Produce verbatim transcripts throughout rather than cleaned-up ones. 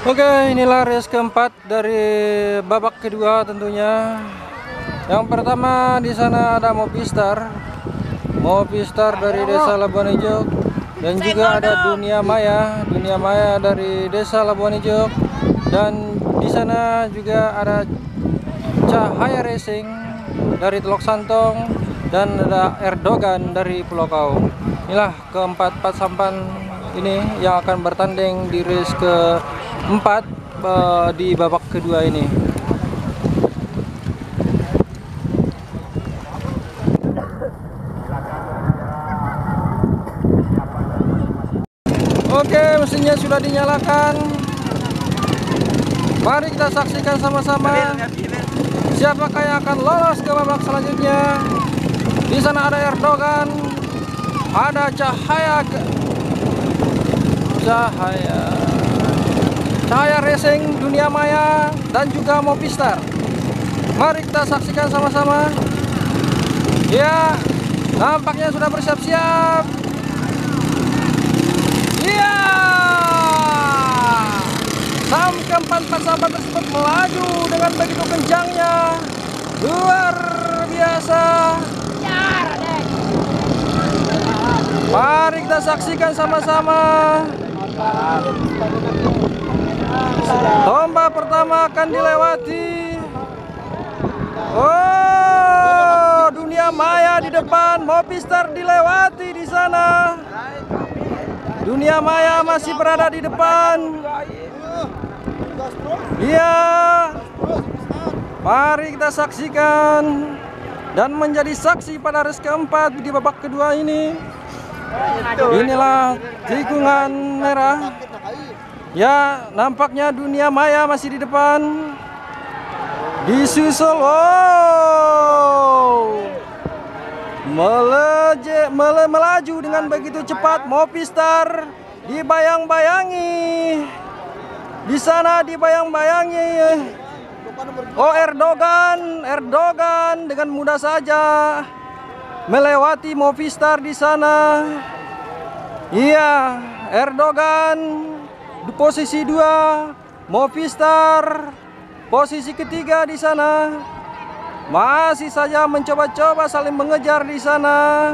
Oke, inilah race keempat dari babak kedua tentunya. Yang pertama di sana ada Movistar, Movistar dari Desa Labuan Ijo, dan juga ada Dunia Maya, Dunia Maya dari Desa Labuan Ijo, dan di sana juga ada Cahaya Racing dari Teluk Santong, dan ada Erdogan dari Pulau Kaung. Inilah keempat empat sampan ini yang akan bertanding di race keempat uh, di babak kedua ini. Oke, mesinnya sudah dinyalakan. Mari kita saksikan sama-sama siapakah yang akan lolos ke babak selanjutnya. Di sana ada Erdogan, ada Cahaya Cahaya Cahaya Racing, Dunia Maya, dan juga Movistar. Mari kita saksikan sama-sama. Ya, nampaknya sudah bersiap-siap. Iya, sam keempat empat sahabat tersebut melaju dengan begitu kencangnya, luar biasa. Mari kita saksikan sama-sama. Tombak pertama akan dilewati. Oh, Dunia Maya di depan, Movistar dilewati di sana. Dunia Maya masih berada di depan. Iya. Mari kita saksikan dan menjadi saksi pada race keempat di babak kedua ini. Inilah tikungan merah. Ya, nampaknya Dunia Maya masih di depan. Disusul, wow, Meleje, mele, melaju dengan begitu cepat Movistar, dibayang-bayangi. Di sana dibayang-bayangi. Oh, Erdogan, Erdogan dengan mudah saja melewati Movistar di sana. Iya, Erdogan di posisi dua, Movistar posisi ketiga di sana. Masih saja mencoba-coba saling mengejar di sana.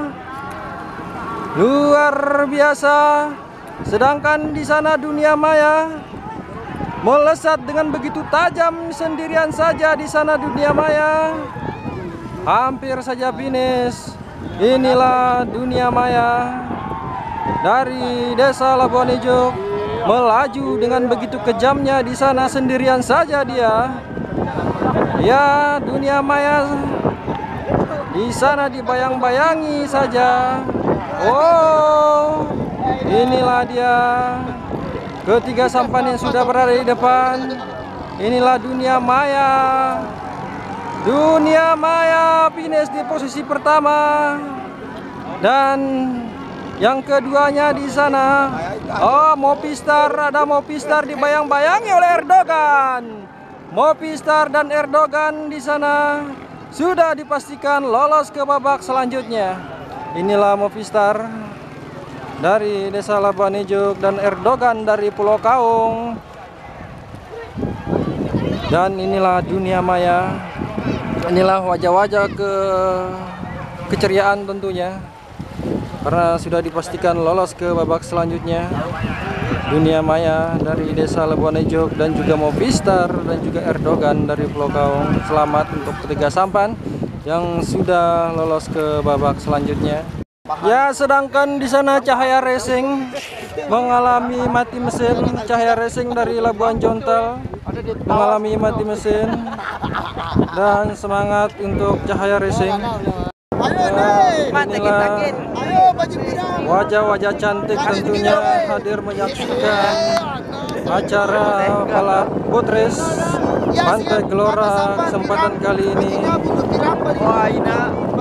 Luar biasa. Sedangkan di sana Dunia Maya melesat dengan begitu tajam sendirian saja di sana Dunia Maya. Hampir saja finish. Inilah Dunia Maya dari Desa Labuan Ijo, melaju dengan begitu kejamnya di sana sendirian saja dia. Ya, Dunia Maya di sana dibayang-bayangi saja. Oh, inilah dia ketiga sampan yang sudah berada di depan. Inilah Dunia Maya. Dunia Maya finish di posisi pertama, dan yang keduanya di sana, oh, Movistar, ada Movistar dibayang-bayangi oleh Erdogan. Movistar dan Erdogan di sana sudah dipastikan lolos ke babak selanjutnya. Inilah Movistar dari Desa Labuan Ijo dan Erdogan dari Pulau Kaung. Dan inilah Dunia Maya. Inilah wajah-wajah ke keceriaan tentunya, karena sudah dipastikan lolos ke babak selanjutnya. Dunia Maya dari Desa Labuan Ijo dan juga Movistar dan juga Erdogan dari Pulau Kaung. Selamat untuk ketiga sampan yang sudah lolos ke babak selanjutnya. Ya, sedangkan di sana Cahaya Racing mengalami mati mesin. Cahaya Racing dari Labuan Jontel mengalami mati mesin. Dan semangat untuk Cahaya Racing. Nah, inilah wajah-wajah cantik tentunya hadir menyaksikan acara balap boat race Pantai Gelora kesempatan kali ini. Wah, ini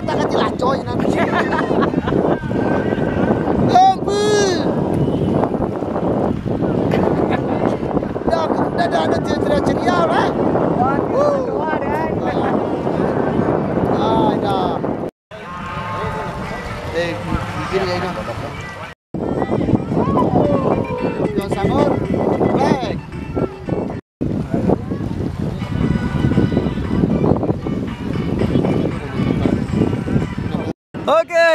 Eh, bikin ya ini. Yang sangur, black. Oke.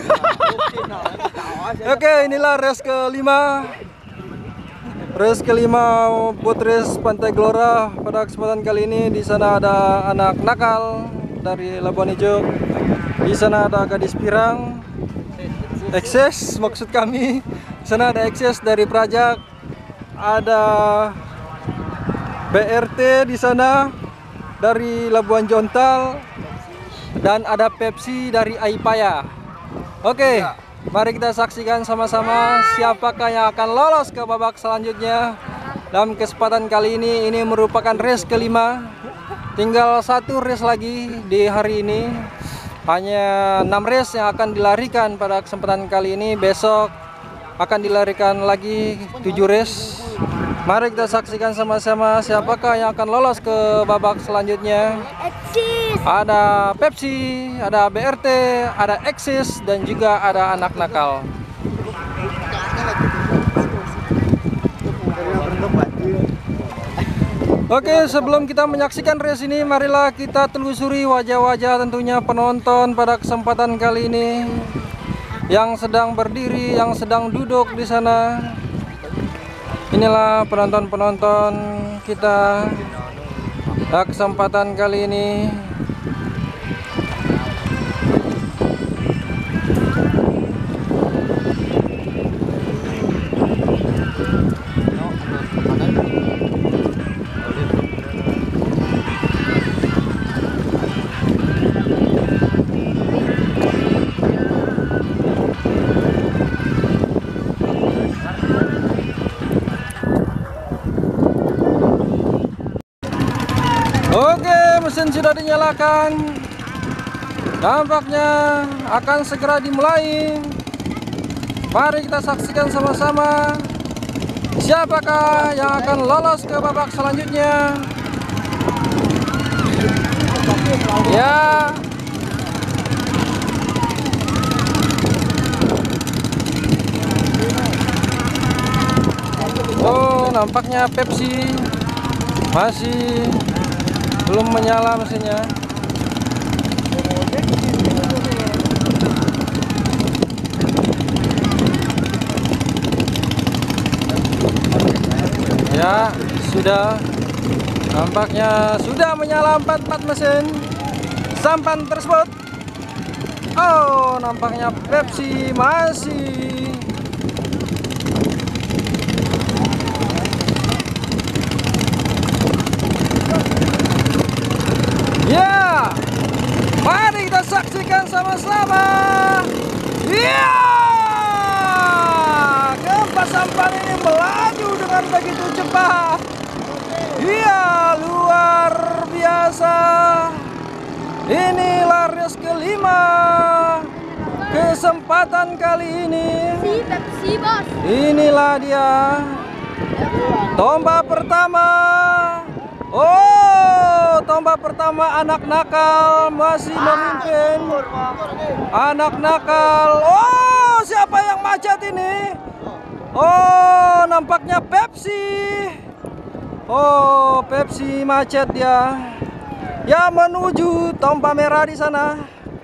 Oke, inilah race kelima. Race kelima boat race Pantai Gelora. Pada kesempatan kali ini di sana ada anak nakal dari Labuan Ijo. Di sana ada gadis pirang. Ekses maksud kami. Di sana ada ekses dari Prajak. Ada B R T di sana dari Labuan Jontal. Dan ada Pepsi dari Aipaya. Oke, mari kita saksikan sama-sama siapakah yang akan lolos ke babak selanjutnya. Dalam kesempatan kali ini, ini merupakan race kelima. Tinggal satu race lagi di hari ini. Hanya enam race yang akan dilarikan pada kesempatan kali ini. Besok akan dilarikan lagi tujuh race. Mari kita saksikan sama-sama siapakah yang akan lolos ke babak selanjutnya. Ada Pepsi, ada B R T, ada Exis, dan juga ada anak nakal. Oke, sebelum kita menyaksikan race ini, marilah kita telusuri wajah-wajah tentunya penonton pada kesempatan kali ini. Yang sedang berdiri, yang sedang duduk di sana. Inilah penonton-penonton kita pada kesempatan kali ini. Oke, mesin sudah dinyalakan. Nampaknya akan segera dimulai. Mari kita saksikan sama-sama siapakah yang akan lolos ke babak selanjutnya. Ya. Oh, nampaknya Pepsi masih belum menyala mesinnya. Ya, sudah. Nampaknya sudah menyala empat empat mesin sampan tersebut. Oh, nampaknya Pepsi masih. Ya, mari kita saksikan sama-sama. Ya, keempat sampan ini melaju dengan begitu cepat. Iya, luar biasa. Inilah race kelima. Kesempatan kali ini. Inilah dia. Tombak pertama. Oh, tombak pertama anak nakal masih memimpin. Anak nakal. Oh, siapa yang macet ini? Oh, nampaknya Pepsi. Oh, Pepsi macet dia. Ya, menuju tombak merah di sana.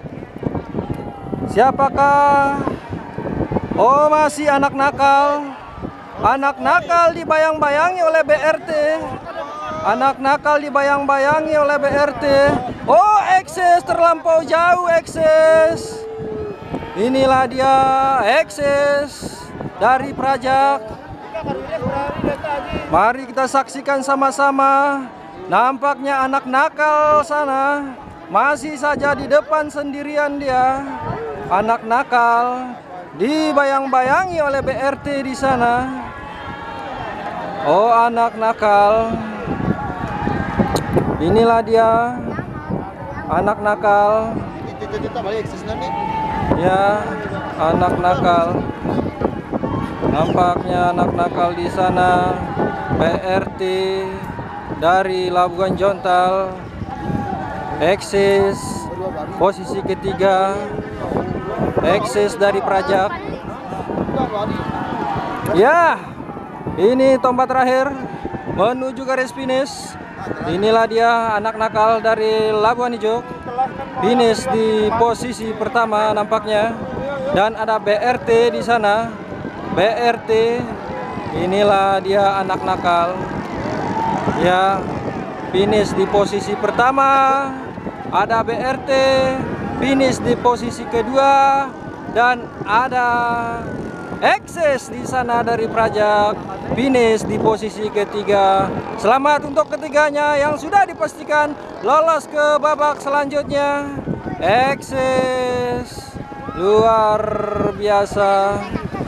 Siapakah? Oh, masih anak nakal. Anak nakal dibayang-bayangi oleh B R T. Anak nakal dibayang-bayangi oleh B R T. Oh, Exis terlampau jauh, Exis. Inilah dia, Exis dari Prajak. Mari kita saksikan sama-sama. Nampaknya anak nakal sana masih saja di depan sendirian dia. Anak nakal dibayang-bayangi oleh B R T di sana. Oh, anak nakal. Inilah dia, anak nakal. Ya, anak nakal. Nampaknya anak nakal di sana. B R T dari Labuan Jontal. Exis posisi ketiga. Exis dari Prajak. Ya, ini tombak terakhir menuju garis finish. Inilah dia anak nakal dari Labuan Ijo. finish di posisi pertama nampaknya. Dan ada B R T di sana. B R T, inilah dia anak nakal. Ya, finish di posisi pertama. Ada B R T, finish di posisi kedua. Dan ada Eksis di sana dari Prajak, finish di posisi ketiga. Selamat untuk ketiganya yang sudah dipastikan lolos ke babak selanjutnya. Eksis luar biasa.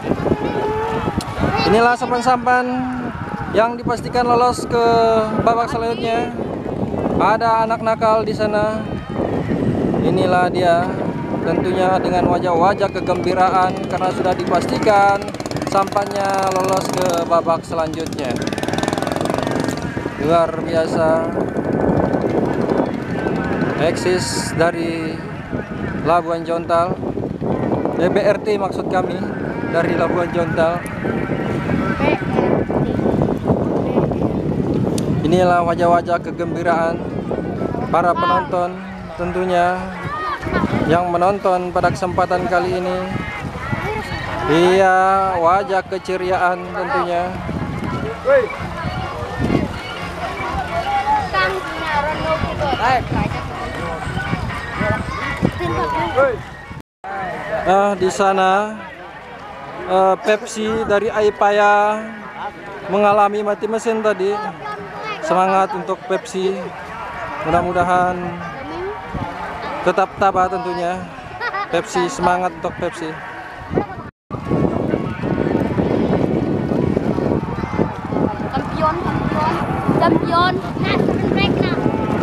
Inilah sampan-sampan yang dipastikan lolos ke babak selanjutnya. Ada anak nakal di sana. Inilah dia. Tentunya dengan wajah-wajah kegembiraan karena sudah dipastikan sampannya lolos ke babak selanjutnya. Luar biasa. Eksis dari Labuan Jontal, eh, B R T maksud kami dari Labuan Jontal. Inilah wajah-wajah kegembiraan para penonton tentunya yang menonton pada kesempatan kali ini. Iya, wajah keceriaan tentunya. Nah, di sana uh, Pepsi dari Aipaya mengalami mati mesin tadi. Semangat untuk Pepsi. Mudah-mudahan tetap tabah tentunya. Pepsi, semangat untuk Pepsi. Kampion, kampion, kampion. Nah, break nah.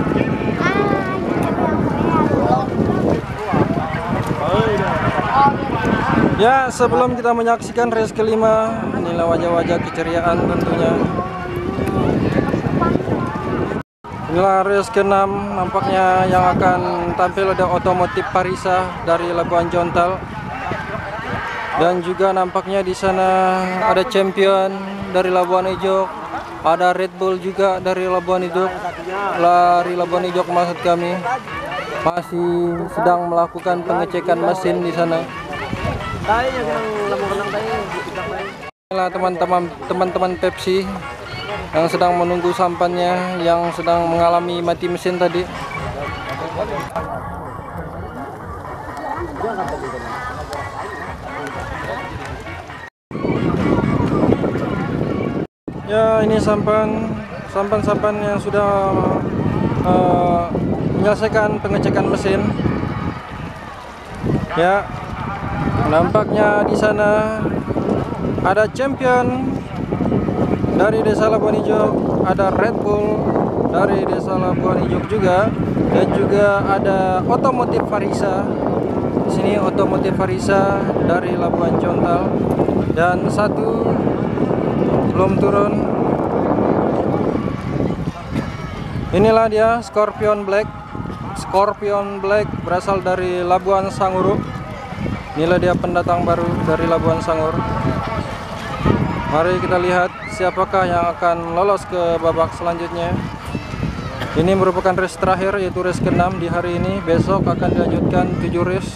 Ya, sebelum kita menyaksikan race kelima, inilah wajah-wajah keceriaan tentunya. Inilah race keenam, nampaknya yang akan tampil ada otomotif Parisa dari Labuan Jontal. Dan juga nampaknya di sana ada champion dari Labuan Ijo, ada Red Bull juga dari Labuan Ijo. Lari Labuan Ijo maksud kami masih sedang melakukan pengecekan mesin di sana. Inilah teman-teman teman-teman Pepsi yang sedang menunggu sampannya, yang sedang mengalami mati mesin tadi. Ya, ini sampan sampan-sampan yang sudah uh, menyelesaikan pengecekan mesin. Ya, nampaknya di sana ada champion dari Desa Labuan Ijo, ada Red Bull dari Desa Labuan Ijo juga, dan juga ada otomotif Parisa. Di sini otomotif Parisa dari Labuan Jontal, dan satu belum turun. Inilah dia Scorpion Black. Scorpion Black berasal dari Labuan Sanguru. Inilah dia pendatang baru dari Labuan Sangur. Mari kita lihat siapakah yang akan lolos ke babak selanjutnya. Ini merupakan race terakhir, yaitu race keenam di hari ini. Besok akan dilanjutkan tujuh race.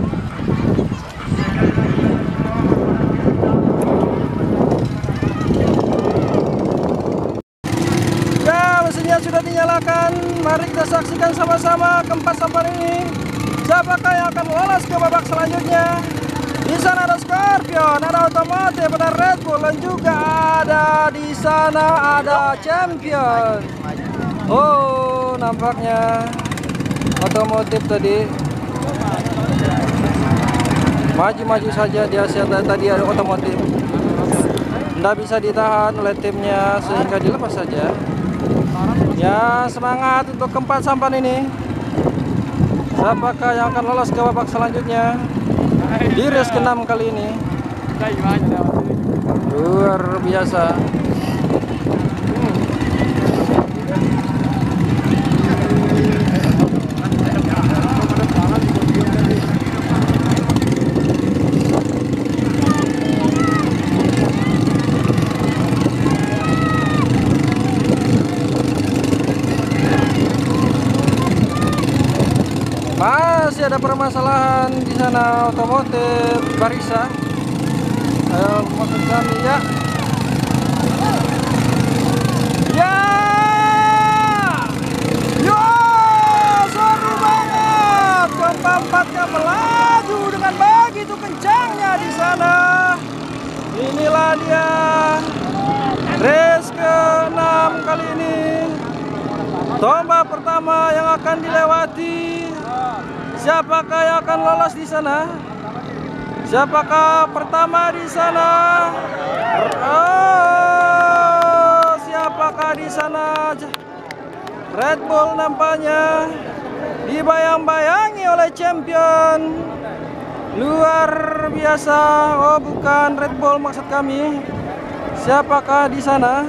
Ya, mesinnya sudah dinyalakan. Mari kita saksikan sama-sama keempat sampan ini. Siapakah yang akan lolos ke babak selanjutnya? Di sana ada Scorpion, ada otomotif, ada Red Bull, dan juga ada di sana ada champion. Oh, nampaknya otomotif tadi maju-maju saja dia. Tadi ada otomotif, tidak bisa ditahan oleh timnya sehingga dilepas saja. Ya, semangat untuk keempat sampan ini. Siapakah yang akan lolos ke babak selanjutnya di race keenam kali ini? Luar biasa. Bye. masih ada permasalahan di sana otomotif Farisa. Ayo, maksud kami ya. Ya, yo, seru banget. Keempat-empatnya melaju dengan begitu kencangnya di sana. Inilah dia race ke enam kali ini. Tombak pertama yang akan dilewati. Siapakah yang akan lolos di sana? Siapakah pertama di sana? Oh, siapakah di sana? Red Bull nampaknya dibayang-bayangi oleh champion. Luar biasa. Oh, bukan Red Bull maksud kami. Siapakah di sana?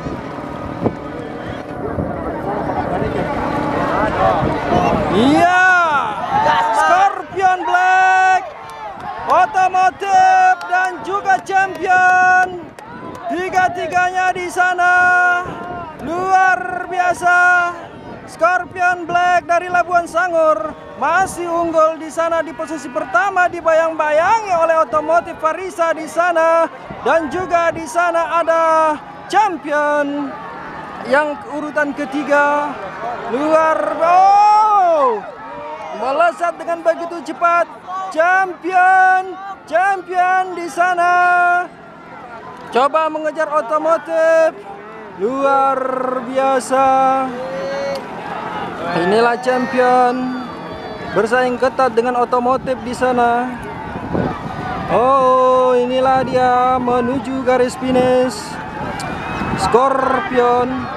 Iya, Scorpion Black, otomotif dan juga champion. Tiga-tiganya di sana. Luar biasa. Scorpion Black dari Labuan Sangur masih unggul di sana di posisi pertama, dibayang-bayangi oleh otomotif Farisa di sana, dan juga di sana ada champion yang urutan ketiga. Luar oh, melesat dengan begitu cepat. Champion, champion di sana. Coba mengejar otomotif. Luar biasa. Inilah champion bersaing ketat dengan otomotif di sana. Oh, inilah dia menuju garis finish. Scorpion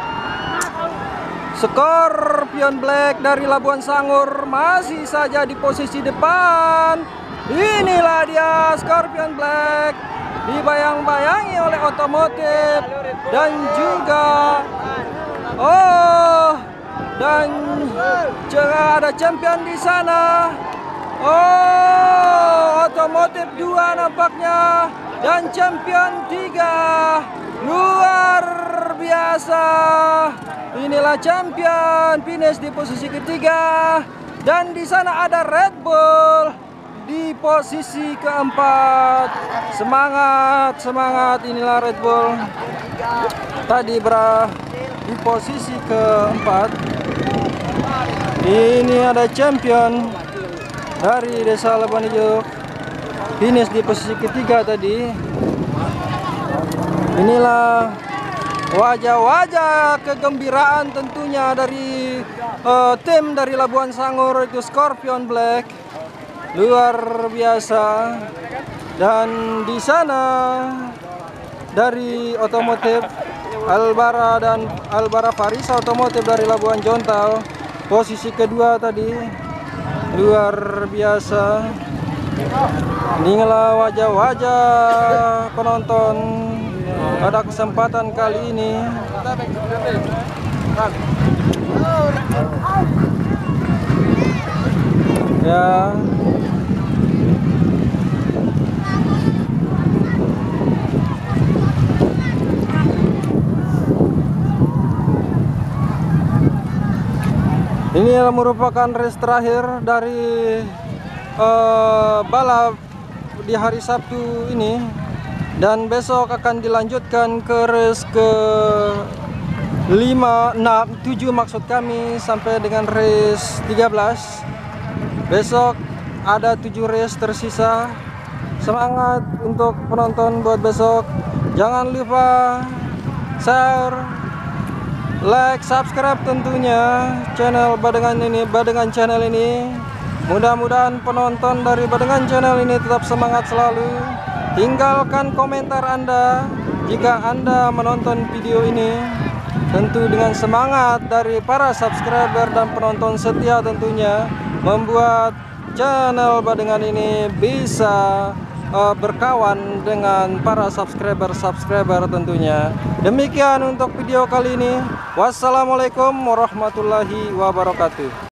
Scorpion Black dari Labuan Sangur masih saja di posisi depan. Inilah dia Scorpion Black, dibayang-bayangi oleh otomotif dan juga oh, dan juga ada champion di sana. Oh, otomotif dua nampaknya dan champion tiga. Luar biasa. Inilah champion finish di posisi ketiga, dan di sana ada Red Bull di posisi keempat. Semangat, semangat. Inilah Red Bull tadi berada di posisi keempat. Ini ada champion dari Desa Labuan Hijau finish di posisi ketiga tadi. Inilah wajah-wajah kegembiraan tentunya dari uh, tim dari Labuan Sangur, itu Scorpion Black. Luar biasa. Dan di sana dari otomotif Albara dan Albara Farisa otomotif dari Labuan Jontal posisi kedua tadi. Luar biasa. Inilah wajah-wajah penonton pada kesempatan kali ini. Ya. Ini merupakan race terakhir dari uh, balap di hari Sabtu ini, dan besok akan dilanjutkan ke race ke lima, enam, tujuh maksud kami sampai dengan race tiga belas. Besok ada tujuh race tersisa. Semangat untuk penonton buat besok. Jangan lupa share, like, subscribe tentunya channel Badengan ini, Badengan channel ini. Mudah-mudahan penonton dari Badengan channel ini tetap semangat selalu. Tinggalkan komentar Anda jika Anda menonton video ini. Tentu dengan semangat dari para subscriber dan penonton setia tentunya membuat channel Badengan ini bisa uh, berkawan dengan para subscriber-subscriber tentunya. Demikian untuk video kali ini. Wassalamualaikum warahmatullahi wabarakatuh.